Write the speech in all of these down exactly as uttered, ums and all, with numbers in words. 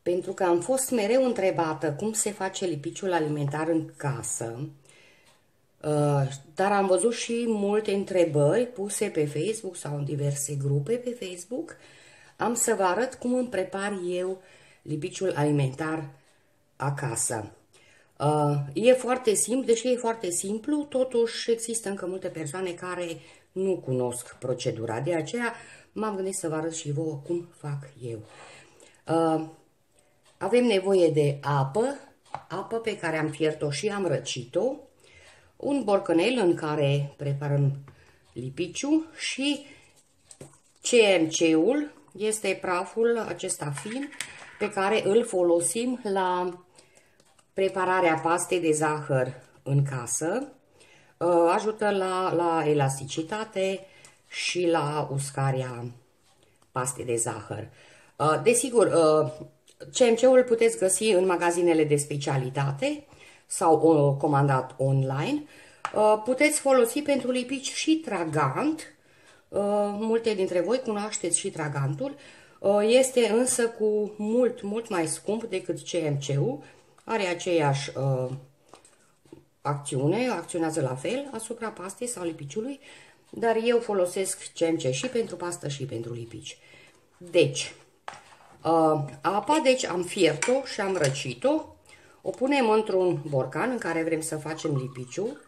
pentru că am fost mereu întrebată cum se face lipiciul alimentar în casă, dar am văzut și multe întrebări puse pe Facebook sau în diverse grupe pe Facebook. Am să vă arăt cum îmi prepar eu lipiciul alimentar acasă. E foarte simplu, deși e foarte simplu, totuși există încă multe persoane care nu cunosc procedura. De aceea m-am gândit să vă arăt și vouă cum fac eu. Avem nevoie de apă, apă pe care am fiert-o și am răcit-o, un borcanel în care preparăm lipiciul și C M C-ul, este praful acesta fin pe care îl folosim la prepararea pastei de zahăr în casă. Ajută la, la elasticitate și la uscarea pastei de zahăr. Desigur, C M C-ul îl puteți găsi în magazinele de specialitate sau comandat online. Puteți folosi pentru lipici și tragant. Multe dintre voi cunoașteți și tragantul. Este însă cu mult, mult mai scump decât C M C-ul. Are aceeași acțiune, acționează la fel asupra pastei sau lipiciului, dar eu folosesc C M C și pentru pastă și pentru lipici. Deci, apa, deci am fiert-o și am răcit-o. O punem într-un borcan în care vrem să facem lipiciul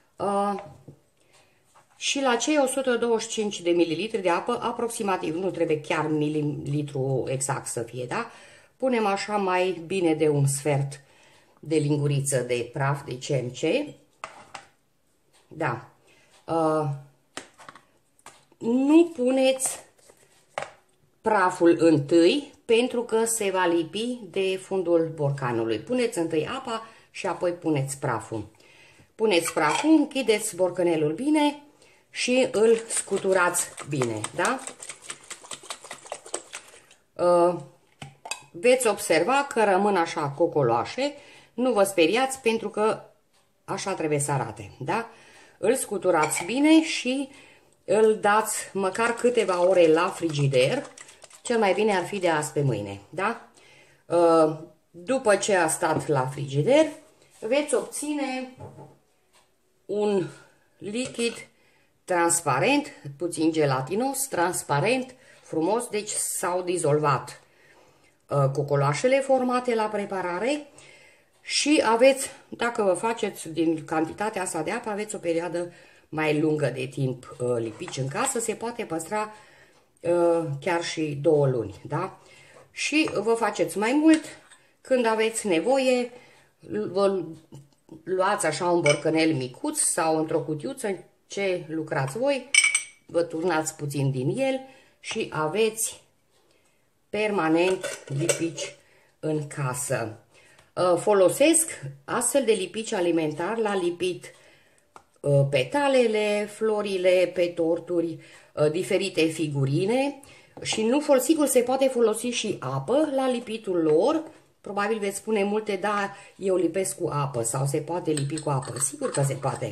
și la cei o sută douăzeci și cinci de mililitri de apă, aproximativ, nu trebuie chiar mililitru exact să fie, da? Punem așa mai bine de un sfert de linguriță de praf de C M C. Da. Nu puneți praful întâi, pentru că se va lipi de fundul borcanului. Puneți întâi apa și apoi puneți praful. Puneți praful, închideți borcanelul bine și îl scuturați bine, da? Uh, veți observa că rămân așa cocoloașe, nu vă speriați pentru că așa trebuie să arate, da? Îl scuturați bine și îl dați măcar câteva ore la frigider. Cel mai bine ar fi de azi pe mâine, da? După ce a stat la frigider, veți obține un lichid transparent, puțin gelatinos, transparent, frumos, deci s-au dizolvat cocoloașele formate la preparare și aveți, dacă vă faceți din cantitatea asta de apă, aveți o perioadă mai lungă de timp lipici în casă, se poate păstra chiar și două luni, da? Și vă faceți mai mult când aveți nevoie, vă luați așa un borcanel micuț sau într-o cutiuță ce lucrați voi, vă turnați puțin din el și aveți permanent lipici în casă. Folosesc astfel de lipici alimentari la lipit petalele, florile pe torturi, diferite figurine și nu, sigur, se poate folosi și apă la lipitul lor. Probabil veți spune multe, da, eu lipesc cu apă sau se poate lipi cu apă. Sigur că se poate.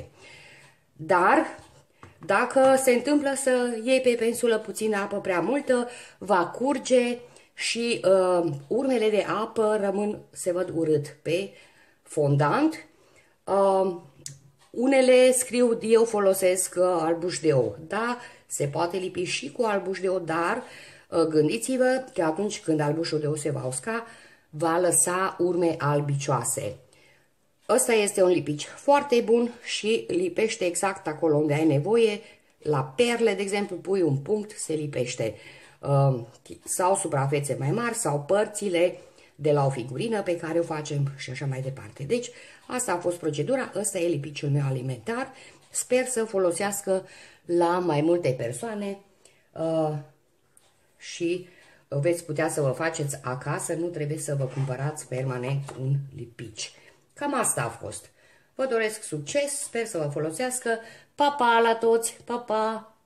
Dar dacă se întâmplă să iei pe pensulă puțină apă prea multă, va curge și uh, urmele de apă rămân, se văd urât pe fondant. Uh, unele scriu, eu folosesc uh, albuș de ou. Da, se poate lipi și cu albuș de ou, dar uh, gândiți-vă că atunci când albușul de ou se va usca, va lăsa urme albicioase. Ăsta este un lipici foarte bun și lipește exact acolo unde ai nevoie. La perle, de exemplu, pui un punct, se lipește. Uh, sau suprafețe mai mari sau părțile de la o figurină pe care o facem și așa mai departe. Deci, asta a fost procedura, ăsta e lipiciul meu alimentar. Sper să folosească la mai multe persoane uh, și veți putea să vă faceți acasă, nu trebuie să vă cumpărați permanent un lipici. Cam asta a fost. Vă doresc succes, sper să vă folosească. Pa, pa la toți! Pa, pa!